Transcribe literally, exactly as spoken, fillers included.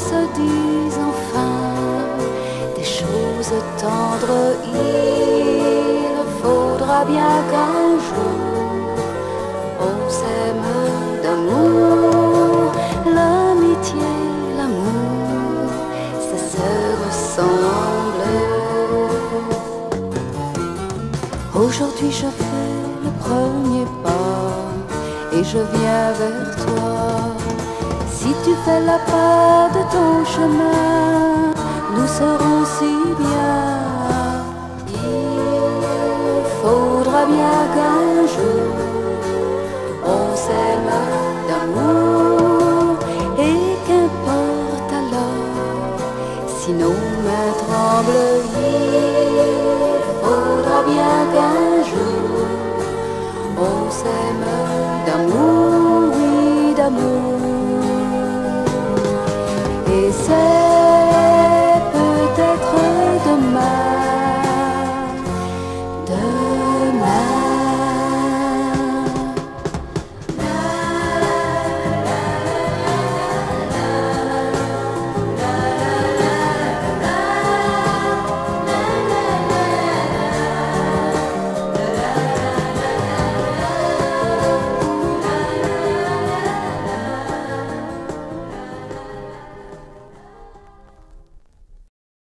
se dise enfin des choses tendres. Il faudra bien qu'un jour on s'aime d'amour. L'amitié, l'amour, ça se ressemble. Aujourd'hui je fais le premier pas et je viens vers toi. Si tu fais la part de ton chemin, nous serons si bien. Il faudra bien qu'un jour on s'aime d'amour. Et qu'importe alors si nos mains tremblent. Il faudra bien qu'un jour on s'aime d'amour, oui d'amour. Et c'est